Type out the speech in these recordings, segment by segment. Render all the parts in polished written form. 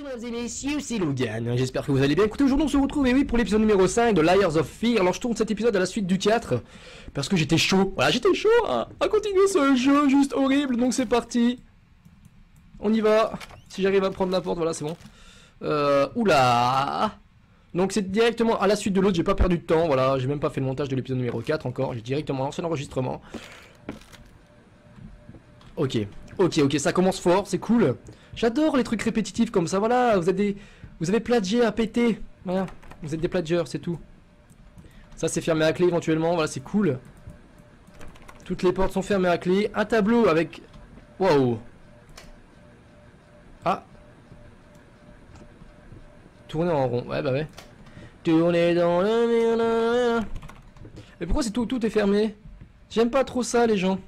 Bonjour mesdames et messieurs, c'est Logan, j'espère que vous allez bien. Écoutez, aujourd'hui on se retrouve, et oui, pour l'épisode numéro 5 de Layers of Fear. Alors je tourne cet épisode à la suite du 4, parce que j'étais chaud. Voilà, j'étais chaud à continuer ce jeu juste horrible, donc c'est parti. On y va. Si j'arrive à prendre la porte, voilà, c'est bon. Oula. Donc c'est directement à la suite de l'autre, j'ai pas perdu de temps, voilà, j'ai même pas fait le montage de l'épisode numéro 4 encore, j'ai directement lancé l'enregistrement. Ok, ça commence fort, c'est cool. J'adore les trucs répétitifs comme ça, voilà, vous avez plagié à péter. Voilà, vous êtes des plagieurs, c'est tout. Ça c'est fermé à clé éventuellement, voilà, c'est cool. Toutes les portes sont fermées à clé. Un tableau avec... Waouh. Ah. Tourner en rond, ouais bah ouais. Tourner dans le... Mais pourquoi c'est tout est fermé? J'aime pas trop ça les gens.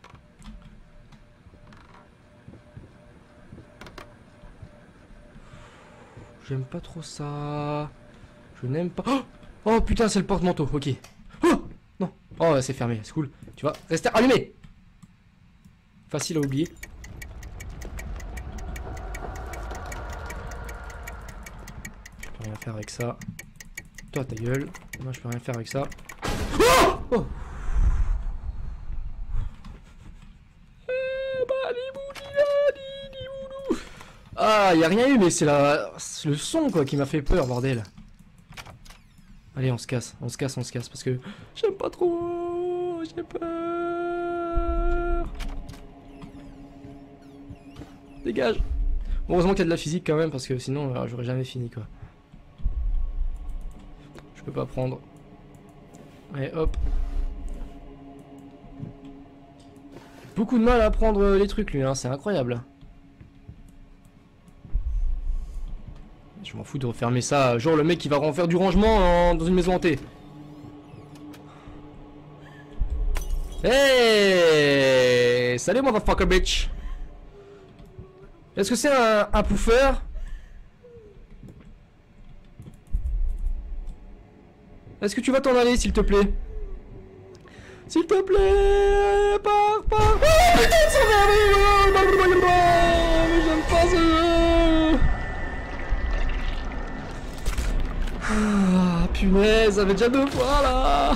J'aime pas trop ça. Je n'aime pas... Oh putain, c'est le porte-manteau, ok. Oh non. Oh c'est fermé, c'est cool. Tu vas rester allumé. Facile à oublier. Je peux rien faire avec ça. Toi ta gueule. Moi je peux rien faire avec ça. Oh Ah, y a rien eu, mais c'est le son quoi qui m'a fait peur, bordel. Allez, on se casse, parce que j'aime pas trop, j'ai peur. Dégage. Bon, heureusement qu'il y a de la physique quand même, parce que sinon j'aurais jamais fini quoi. Je peux pas prendre. Allez, hop. Beaucoup de mal à prendre les trucs lui, hein, c'est incroyable. Je m'en fous de refermer ça, genre le mec qui va refaire du rangement dans une maison hantée. Hey, salut motherfucker bitch. Est-ce que c'est un puffer? Est-ce que tu vas t'en aller s'il te plaît? S'il te plaît, pars. Oh putain, j'aime pas ce jeu. Ah punaise, ça fait déjà 2 fois là.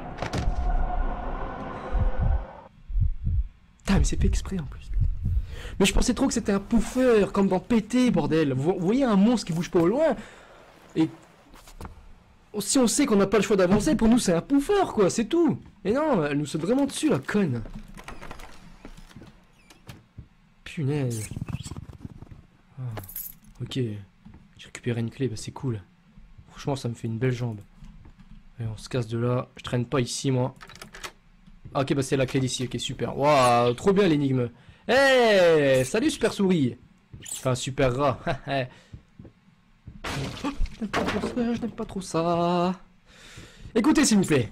Putain mais c'est fait exprès en plus. Mais je pensais trop que c'était un puffer comme dans PT bordel. Vous voyez un monstre qui bouge pas au loin. Et si on sait qu'on n'a pas le choix d'avancer, pour nous c'est un puffer quoi, c'est tout. Et non, elle nous saute vraiment dessus la conne. Punaise. Ah, ok. J'ai récupéré une clé, bah c'est cool. Franchement, ça me fait une belle jambe. Allez, on se casse de là. Je traîne pas ici, moi. Ah, ok, bah c'est la clé d'ici. Ok, super. Waouh, trop bien l'énigme. Hey, salut, super souris. Enfin, super rat. Je n'aime pas trop ça. Écoutez, s'il vous plaît.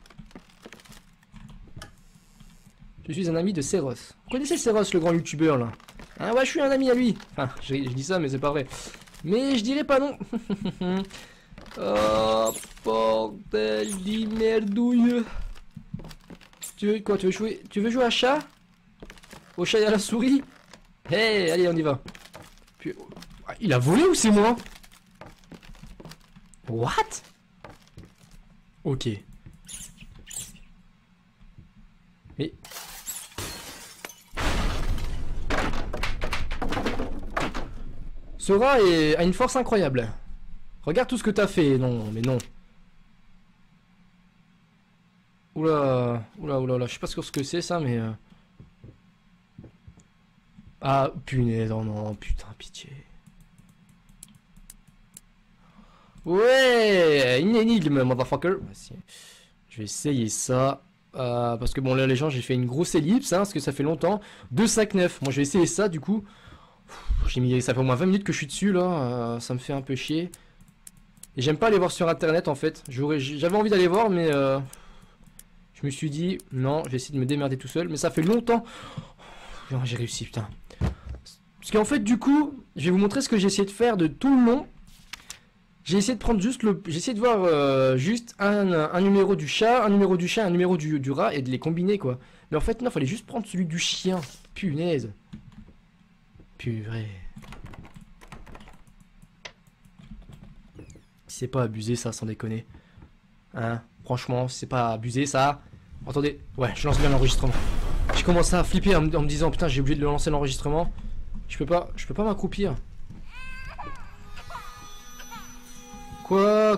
Je suis un ami de Seros. Vous connaissez Seros, le grand youtubeur, là? Ah ouais, je suis un ami à lui. Enfin, je dis ça, mais c'est pas vrai. Mais je dirais pas non. Oh, bordel di merdouille. Tu veux quoi? Tu veux jouer à chat? Au chat et à la souris? Hey, allez, on y va. Puis, il a volé ou c'est moi? What? Ok. Mais... Ce rat a une force incroyable. Regarde tout ce que t'as fait. Non, mais non. Oula, je sais pas ce que c'est ça, mais... Ah, punaise, oh non, putain, pitié. Ouais, une énigme, motherfucker. Je vais essayer ça. Parce que bon, là, les gens, j'ai fait une grosse ellipse, hein, parce que ça fait longtemps. 2, 5, 9. Moi, je vais essayer ça, du coup. Ça fait au moins 20 minutes que je suis dessus, là. Ça me fait un peu chier. Et j'aime pas aller voir sur internet en fait. J'avais envie d'aller voir mais je me suis dit non, je vais essayer de me démerder tout seul. Mais ça fait longtemps. Oh, j'ai réussi putain. Parce qu'en fait du coup, je vais vous montrer ce que j'ai essayé de faire de tout le long. J'ai essayé de prendre juste j'ai essayé de voir juste un numéro du chat, un numéro du chat, un numéro du rat et de les combiner quoi. Mais en fait non, fallait juste prendre celui du chien. Punaise. Purée. C'est pas abusé ça, sans déconner. Hein, franchement, c'est pas abusé ça. Attendez, ouais, je lance bien l'enregistrement. J'ai commencé à flipper en me disant putain, j'ai oublié de lancer l'enregistrement. Je peux pas m'accroupir. Quoi?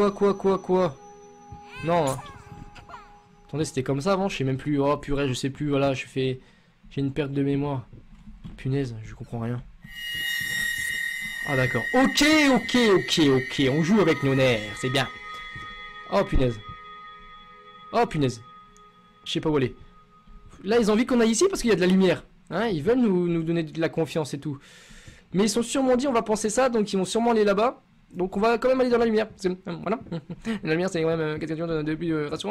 Non. Hein. Attendez, c'était comme ça avant, je sais même plus. Oh purée, je sais plus, voilà, j'ai une perte de mémoire. Punaise, je comprends rien. Ah d'accord. Ok, on joue avec nos nerfs, c'est bien. Oh punaise. Oh punaise. Je sais pas où aller. Là, ils ont envie qu'on aille ici parce qu'il y a de la lumière. Hein, ils veulent nous donner de la confiance et tout. Mais ils sont sûrement dit, on va penser ça, donc ils vont sûrement aller là-bas. Donc on va quand même aller dans la lumière. Voilà. La lumière, c'est quand même quelque chose de plus rassurant.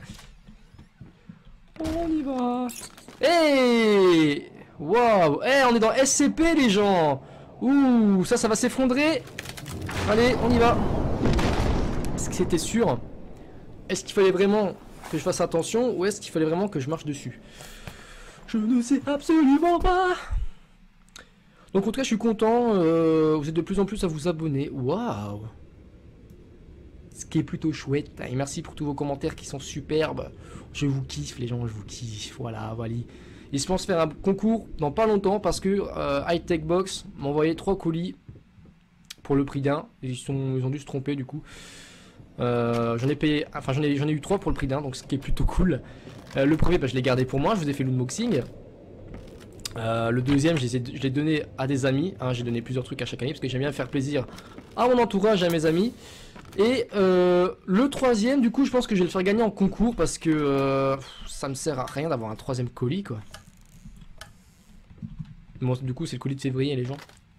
On y va. Hey! Waouh! Hey, on est dans SCP, les gens! Ouh, ça va s'effondrer. Allez, on y va. Est-ce que c'était sûr? Est-ce qu'il fallait vraiment que je fasse attention ou est-ce qu'il fallait vraiment que je marche dessus? Je ne sais absolument pas. Donc en tout cas, je suis content. Vous êtes de plus en plus à vous abonner. Waouh! Ce qui est plutôt chouette. Et merci pour tous vos commentaires qui sont superbes. Je vous kiffe, les gens, je vous kiffe. Voilà. Ils se pensent faire un concours dans pas longtemps parce que High Tech Box m'a envoyé 3 colis pour le prix d'un. Ils ont dû se tromper du coup. J'en ai payé, enfin j'en ai eu 3 pour le prix d'un, donc ce qui est plutôt cool. Le premier, bah, je l'ai gardé pour moi, je vous ai fait l'unboxing. Le deuxième, je l'ai donné à des amis. Hein, j'ai donné plusieurs trucs à chaque ami parce que j'aime bien faire plaisir à mon entourage, à mes amis. Et le troisième, du coup, je pense que je vais le faire gagner en concours parce que ça me sert à rien d'avoir un troisième colis, quoi. Bon, du coup, c'est le colis de février, les gens.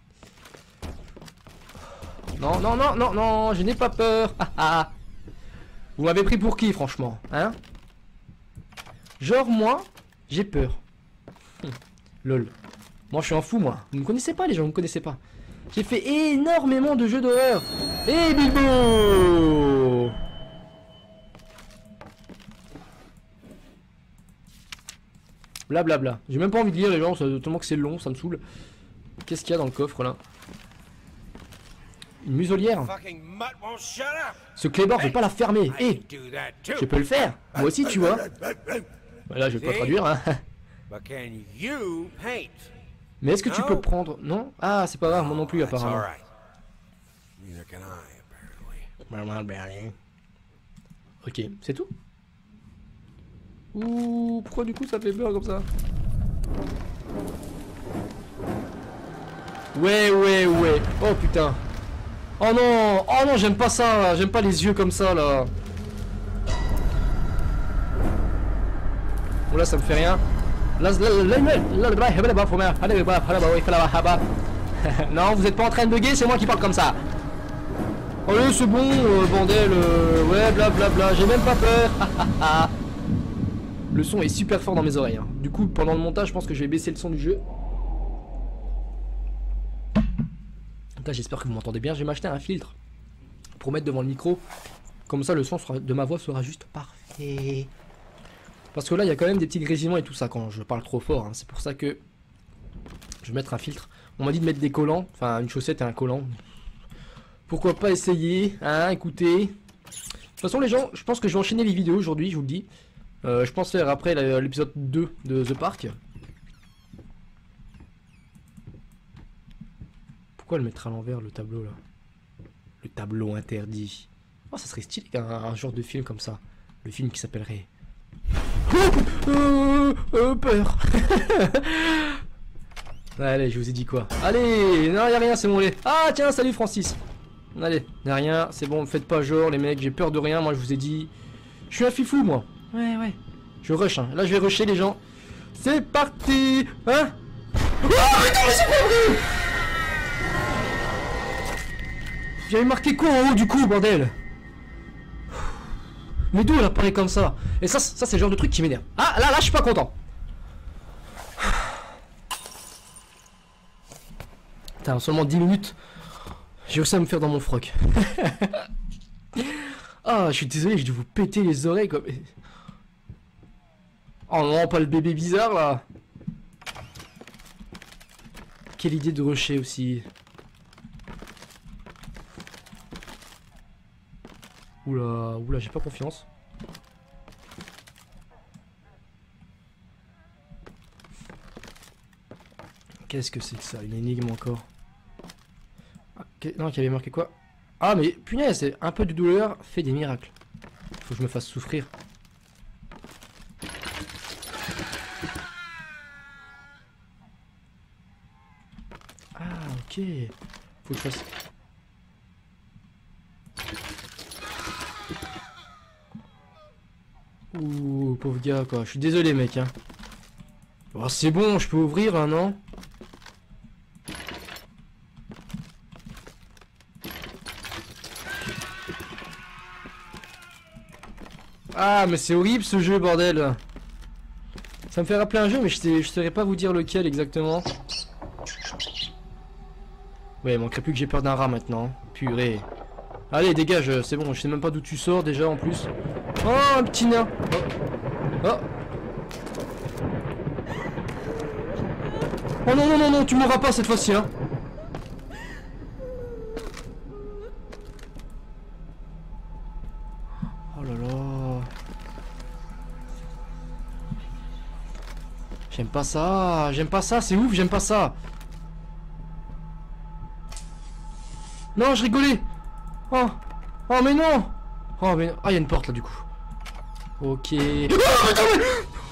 Non, je n'ai pas peur. Vous m'avez pris pour qui, franchement, hein? Genre, moi, j'ai peur. Lol. Moi, je suis un fou, moi. Vous me connaissez pas, les gens, vous me connaissez pas. J'ai fait énormément de jeux d'horreur. Et Bilbo! Blablabla. J'ai même pas envie de lire, les gens, tellement que c'est long, ça me saoule. Qu'est-ce qu'il y a dans le coffre, là? Une muselière. Ce clébard veut pas la fermer. Eh, je peux le faire. Moi aussi, tu vois. Voilà, je vais pas traduire, hein. Mais est-ce que tu peux prendre... Non? Ah, c'est pas grave, moi non plus, apparemment. Ok, c'est tout? Ouh, pourquoi du coup ça fait peur comme ça? Ouais. Oh putain. Oh non, j'aime pas ça, j'aime pas les yeux comme ça là. Bon là ça me fait rien. Non, vous êtes pas en train de bugger, c'est moi qui parle comme ça. Allez, c'est bon, bordel, ouais, blablabla, j'ai même pas peur. Le son est super fort dans mes oreilles. Hein. Du coup, pendant le montage, je pense que je vais baisser le son du jeu. Donc là, j'espère que vous m'entendez bien. Je vais m'acheter un filtre pour mettre devant le micro. Comme ça, le son de ma voix sera juste parfait. Parce que là, il y a quand même des petits grésillements et tout ça quand je parle trop fort. Hein. C'est pour ça que je vais mettre un filtre. On m'a dit de mettre des collants, enfin une chaussette et un collant. Pourquoi pas essayer, hein, écoutez. De toute façon, les gens, je pense que je vais enchaîner les vidéos aujourd'hui, je vous le dis. Je pense faire après l'épisode 2 de The Park. Pourquoi le mettre à l'envers, le tableau là? Le tableau interdit. Oh, ça serait stylé un genre de film comme ça. Le film qui s'appellerait... peur. Allez, je vous ai dit quoi? Allez, non, y'a rien, c'est bon, allez. Ah, tiens, salut Francis. Allez, y'a rien, c'est bon, faites pas genre, les mecs, j'ai peur de rien, moi je vous ai dit. Je suis un fifou, moi. Ouais. Je rush, hein. Là, je vais rusher, les gens. C'est parti. Hein? Oh, putain, mais c'est pas vrai! J'avais marqué quoi en haut, du coup, bordel? Mais d'où elle apparaît comme ça? Et ça c'est le genre de truc qui m'énerve. Ah, là, je suis pas content. Putain, seulement 10 minutes. J'ai réussi à me faire dans mon froc. Ah, je suis désolé, j'ai dû vous péter les oreilles comme... Oh non, pas le bébé bizarre là. Quelle idée de rusher aussi. Oula, oula, j'ai pas confiance. Qu'est-ce que c'est que ça? Une énigme encore. Ah, non, qui avait marqué quoi? Ah, mais punaise, c'est un peu de douleur fait des miracles. Faut que je me fasse souffrir. Ah, ok. Faut que je fasse... Ouh, pauvre gars, quoi. Je suis désolé, mec, hein. Oh, c'est bon, je peux ouvrir, hein, non? Ah, mais c'est horrible, ce jeu, bordel. Ça me fait rappeler un jeu, mais je saurais pas vous dire lequel, exactement. Ouais, il manquerait plus que j'ai peur d'un rat, maintenant. Purée. Allez, dégage, c'est bon, je sais même pas d'où tu sors, déjà, en plus. Oh, un petit nain. Oh. Oh. Oh non, non, non, non, tu mourras pas cette fois-ci, hein. Oh là là. J'aime pas ça, c'est ouf, j'aime pas ça. Non, je rigolais. Oh, oh mais non. Oh mais... Ah, il y a une porte là, du coup. Ok. Oh, attends, mais...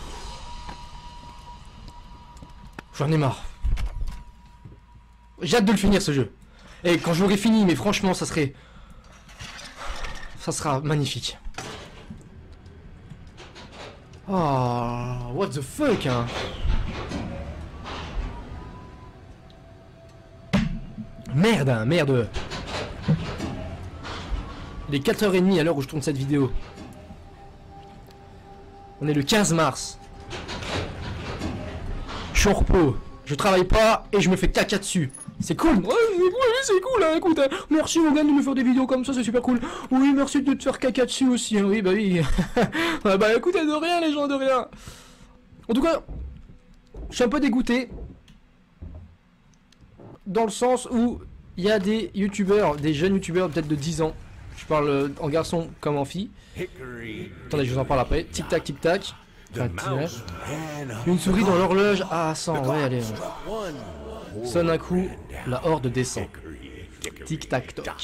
J'en ai marre. J'ai hâte de le finir ce jeu. Et quand j'aurai fini, mais franchement, ça serait... Ça sera magnifique. Oh, what the fuck, hein. Merde, hein, merde. Il est 4h30 à l'heure où je tourne cette vidéo. On est le 15 mars. Je suis en repos. Je travaille pas et je me fais caca dessus. C'est cool. Ouais, c'est cool, hein, écoute. Hein. Merci Morgane de me faire des vidéos comme ça, c'est super cool. Oui, merci de te faire caca dessus aussi. Hein. Oui, bah oui. Ouais, bah écoutez, de rien les gens, de rien. En tout cas, je suis un peu dégoûté. Dans le sens où il y a des youtubeurs, des jeunes youtubeurs peut-être de 10 ans. Je parle en garçon comme en fille. Attendez, je vous en parle après. Tic tac, tic tac. Une souris dans l'horloge. Ah, 100, ouais, allez. Sonne un coup, la horde descend. Tic tac toc.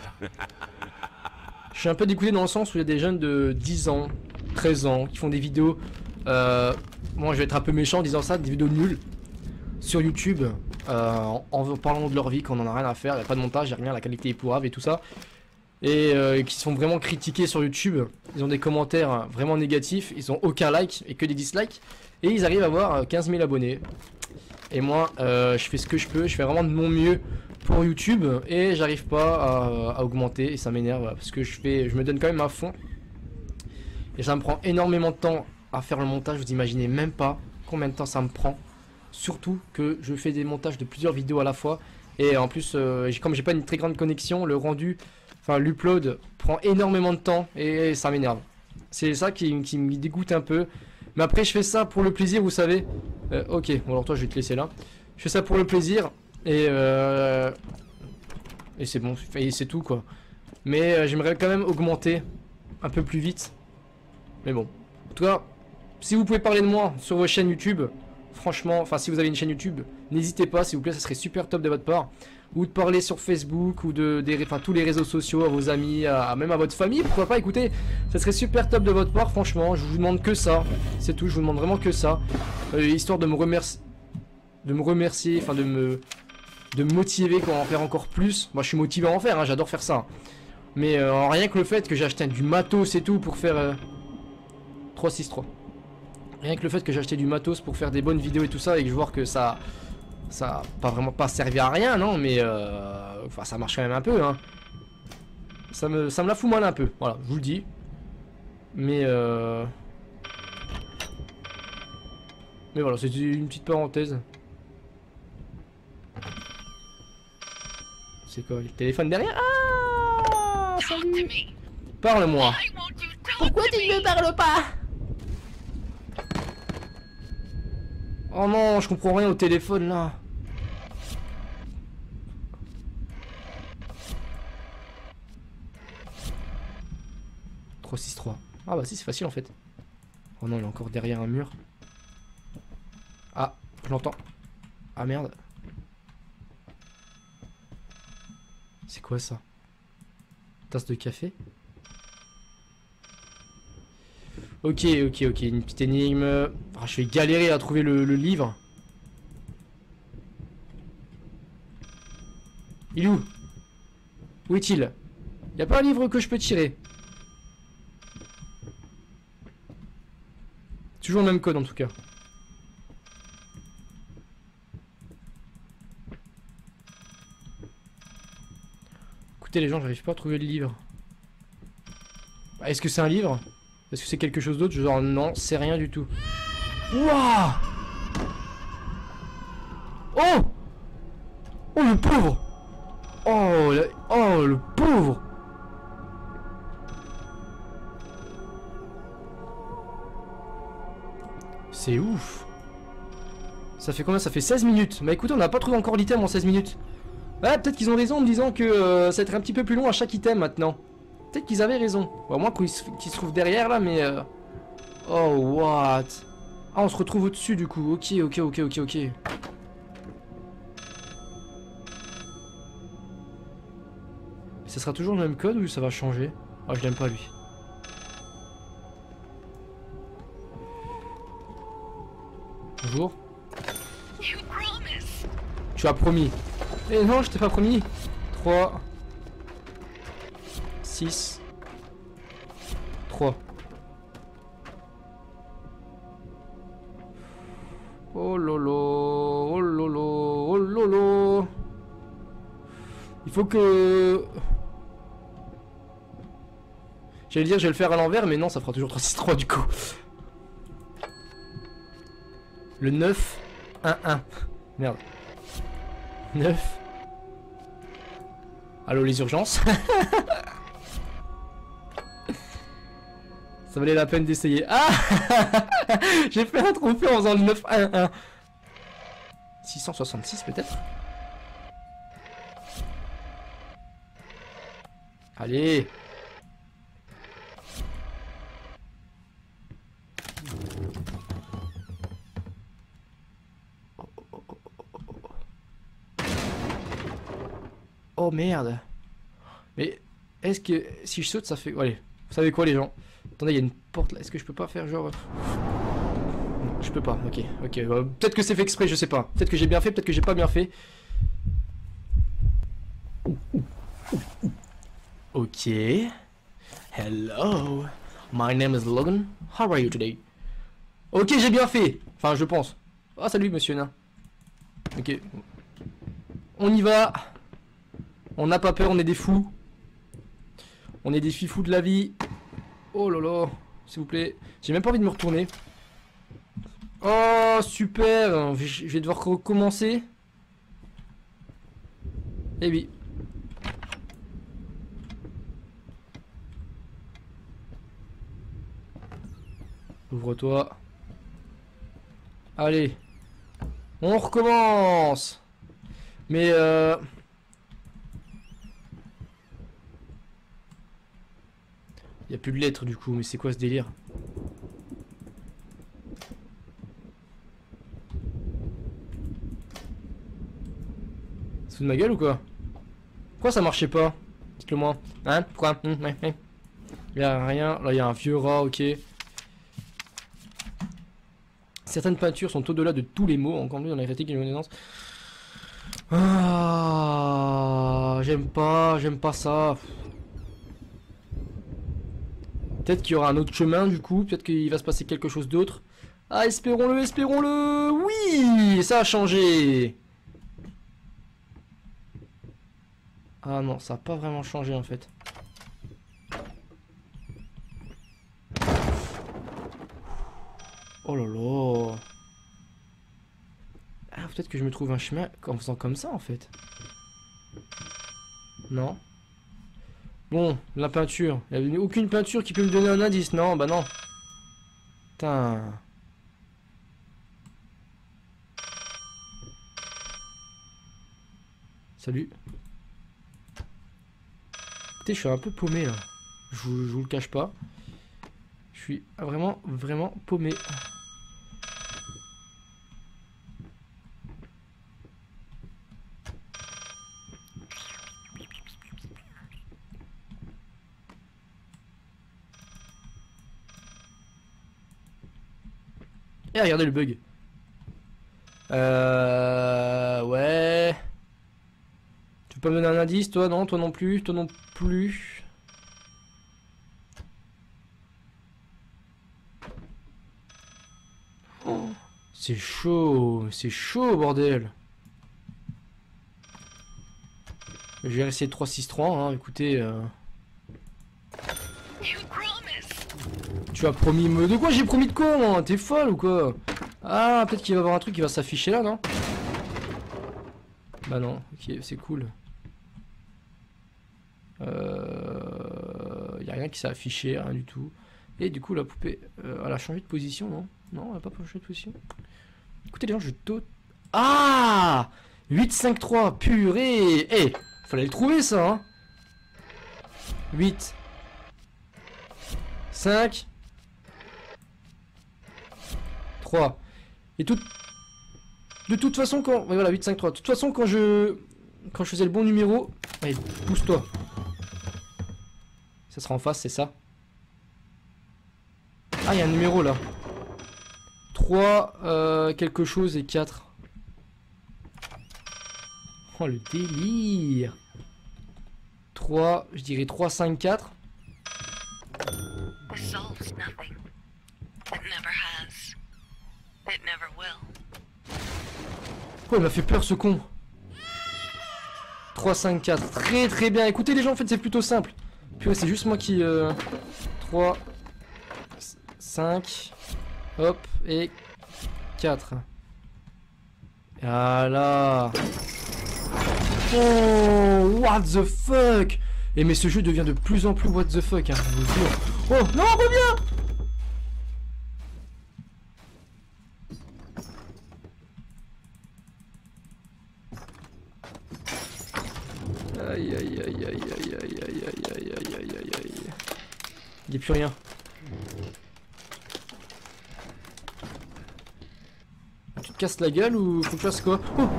Je suis un peu dégoûté dans le sens où il y a des jeunes de 10 ans, 13 ans qui font des vidéos. Moi, je vais être un peu méchant en disant ça, des vidéos nulles sur YouTube en parlant de leur vie, qu'on en a rien à faire, il n'y a pas de montage, il n'y a rien, la qualité est pourrave et tout ça. Et qui sont vraiment critiqués sur YouTube. Ils ont des commentaires vraiment négatifs, ils ont aucun like et que des dislikes. Et ils arrivent à avoir 15 000 abonnés. Et moi, je fais ce que je peux, je fais vraiment de mon mieux pour YouTube. Et j'arrive pas à augmenter et ça m'énerve parce que je me donne quand même à fond. Et ça me prend énormément de temps à faire le montage, vous imaginez même pas combien de temps ça me prend. Surtout que je fais des montages de plusieurs vidéos à la fois. Et en plus, comme j'ai pas une très grande connexion, le rendu... Enfin, l'upload prend énormément de temps et ça m'énerve. C'est ça qui me dégoûte un peu. Mais après, je fais ça pour le plaisir, vous savez. Ok, bon alors toi, je vais te laisser là. Je fais ça pour le plaisir et c'est bon, et c'est tout quoi. Mais j'aimerais quand même augmenter un peu plus vite. Mais bon, en tout cas, si vous pouvez parler de moi sur vos chaînes YouTube, franchement, enfin si vous avez une chaîne YouTube, n'hésitez pas, s'il vous plaît, ça serait super top de votre part. Ou de parler sur Facebook ou enfin, tous les réseaux sociaux à vos amis, même à votre famille, pourquoi pas, écoutez, ça serait super top de votre part, franchement, je vous demande que ça, c'est tout, je vous demande vraiment que ça, histoire de me remercier, enfin de me motiver pour en faire encore plus. Moi je suis motivé à en faire, hein, j'adore faire ça, mais rien que le fait que j'ai acheté du matos et tout pour faire 3-6-3, rien que le fait que j'ai acheté du matos pour faire des bonnes vidéos et tout ça, et que je vois que ça a pas vraiment pas servi à rien, non, mais enfin ça marche quand même un peu, hein. Ça me la fout mal un peu, voilà, je vous le dis. Mais voilà, c'est une petite parenthèse. C'est quoi, le téléphone derrière? Ah, salut. Parle-moi. Pourquoi tu ne me parles pas? Oh non, je comprends rien au téléphone là. 3-6-3. Ah bah si, c'est facile en fait. Oh non, il est encore derrière un mur. Ah, je l'entends. Ah merde. C'est quoi ça? Tasse de café? Ok, ok, ok, une petite énigme. Ah, je vais galérer à trouver le livre. Il est où? Où est-il? Y a pas un livre que je peux tirer? Toujours le même code en tout cas. Écoutez les gens, j'arrive pas à trouver le livre. Est-ce que c'est un livre? Est-ce que c'est quelque chose d'autre? Genre non, c'est rien du tout. Wouah! Oh! Oh le pauvre! Oh, oh le pauvre! C'est ouf! Ça fait combien? Ça fait 16 minutes. Bah écoutez, on n'a pas trouvé encore l'item en 16 minutes. Ouais, peut-être qu'ils ont raison en me disant que ça va être un petit peu plus long à chaque item maintenant. Peut-être qu'ils avaient raison. Bon, au moins qu'ils se trouvent derrière là, mais... Oh, what? Ah, on se retrouve au-dessus du coup. Ok, ok, ok, ok, ok. Ça sera toujours le même code ou ça va changer? Ah, je l'aime pas lui. Bonjour. Tu as promis. Eh non, je t'ai pas promis. 3 6 3. Oh lolo, oh lolo, oh lolo. Il faut que... J'allais dire je vais le faire à l'envers, mais non, ça fera toujours 3-6-3 du coup. Le 9 1-1. Merde. 9. Allô les urgences. Ça valait la peine d'essayer. Ah. J'ai fait un trophée en faisant le 9-1-1. 666 peut-être. Allez. Oh merde. Mais est-ce que si je saute ça fait... Allez, vous savez quoi les gens? Attendez, il y a une porte là. Est-ce que je peux pas faire genre... Non, je peux pas. Ok, ok. Peut-être que c'est fait exprès, je sais pas. Peut-être que j'ai bien fait, peut-être que j'ai pas bien fait. Ok. Hello. My name is Logan. How are you today? Ok, j'ai bien fait. Enfin, je pense. Ah, salut monsieur nain. Ok. On y va. On n'a pas peur, on est des fous. On est des fifous de la vie. Oh là là, s'il vous plaît. J'ai même pas envie de me retourner. Oh, super. Je vais devoir recommencer. Eh oui. Ouvre-toi. Allez. On recommence. Mais y a plus de lettres du coup, mais c'est quoi ce délire? C'est de ma gueule ou quoi? Pourquoi ça marchait pas? Dites-le moi. Hein? Pourquoi? Ouais. Y a rien. Là, y a un vieux rat, ok. Certaines peintures sont au-delà de tous les mots, encore plus dans la critique et les connaissances. Ah, j'aime pas ça. Peut-être qu'il y aura un autre chemin du coup, peut-être qu'il va se passer quelque chose d'autre. Ah, espérons-le, espérons-le. Oui, ça a changé. Ah non, ça a pas vraiment changé en fait. Oh là là. Ah, peut-être que je me trouve un chemin en faisant comme ça en fait. Non. Bon, la peinture. Il n'y a aucune peinture qui peut me donner un indice. Non, bah non. Putain. Salut. Écoutez, je suis un peu paumé là. Je vous le cache pas. Je suis vraiment, vraiment paumé. Et regardez le bug. Ouais. Tu peux pas me donner un indice, toi? Non, toi non plus, toi non plus. Oh, c'est chaud, bordel. Je vais essayer 3-6-3, hein, écoutez. Tu as promis me... De quoi j'ai promis de quoi, moi? T'es folle ou quoi? Ah, peut-être qu'il va y avoir un truc qui va s'afficher là, non? Bah non, ok, c'est cool. Y a rien qui s'est affiché, rien du tout. Et du coup, la poupée, elle a changé de position, non? Non, elle a pas changé de position. Écoutez, les gens, je t'au... Ah 8-5-3, purée. Eh, fallait le trouver, ça, hein. 8 5 3. Et tout... De toute façon, quand... Ouais, voilà, 8-5-3. De toute façon, quand je faisais le bon numéro... Allez, pousse-toi. Ça sera en face, c'est ça. Ah, il y a un numéro, là. 3, quelque chose et 4. Oh, le délire. 3, je dirais 3, 5, 4. Oh, il m'a fait peur ce con. 3, 5, 4. Très très bien. Écoutez les gens, en fait c'est plutôt simple. Puis ouais, c'est juste moi qui... 3, 5, hop, et 4. Voilà. Oh, what the fuck. Et mais ce jeu devient de plus en plus what the fuck, hein, je vous jure. Oh, non, reviens. Aïe aïe aïe aïe aïe aïe aïe aïe aïe aïe aïe aïe aïe. Il n'y a plus rien. Tu te casses la gueule ou faut que je fasse quoi? Oh,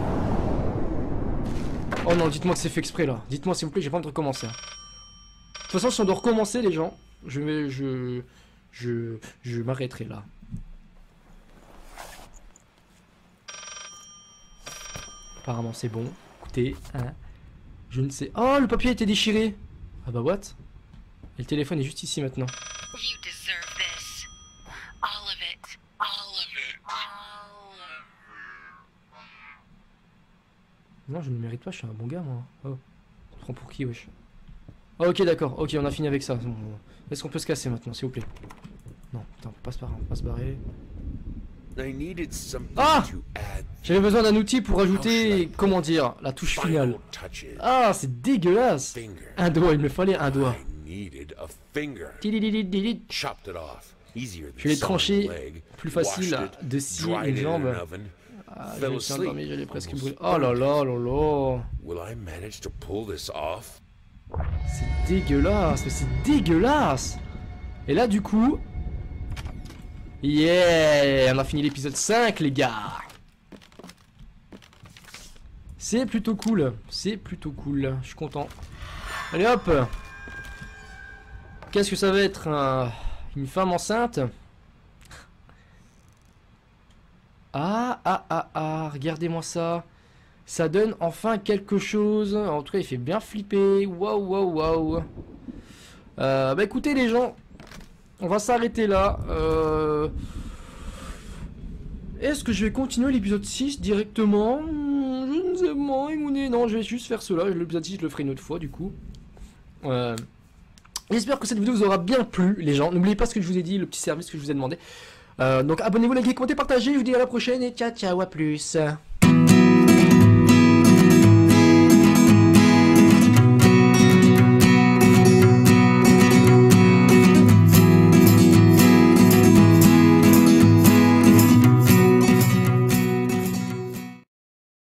oh non, dites-moi que c'est fait exprès là. Dites-moi s'il vous plaît, j'ai pas envie de recommencer. De toute façon, si on doit recommencer les gens, je m'arrêterai là. Apparemment c'est bon. Écoutez, hein. Je ne sais... Oh, le papier a été déchiré. Ah bah what? Et le téléphone est juste ici maintenant. Non, je ne le mérite pas, je suis un bon gars moi. Oh, tu te prends pour qui, wesh? Oh, ok, d'accord, ok, on a fini avec ça. Est-ce qu'on peut se casser maintenant, s'il vous plaît? Non, putain, on peut pas se barrer, on peut pas se barrer. Ah! J'avais besoin d'un outil pour ajouter, comment dire, la touche finale. Ah, c'est dégueulasse. Un doigt, il me fallait un doigt. Je l'ai tranché, plus facile de scier une jambe. Ah, j'allais presque brûler. Oh là là là là. C'est dégueulasse, mais c'est dégueulasse. Et là du coup... Yeah, on a fini l'épisode 5 les gars. C'est plutôt cool, c'est plutôt cool, je suis content. Allez hop. Qu'est-ce que ça va être une femme enceinte? Ah, regardez-moi ça. Ça donne enfin quelque chose. En tout cas, il fait bien flipper. Waouh, waouh, waouh. Bah écoutez les gens, on va s'arrêter là. Est-ce que je vais continuer l'épisode 6 directement? Je ne sais pas, écoutez, non, je vais juste faire cela. L'épisode 6, je le ferai une autre fois du coup. J'espère que cette vidéo vous aura bien plu les gens. N'oubliez pas ce que je vous ai dit, le petit service que je vous ai demandé. Donc abonnez-vous, likez, commentez, partagez. Je vous dis à la prochaine et ciao, ciao, à plus.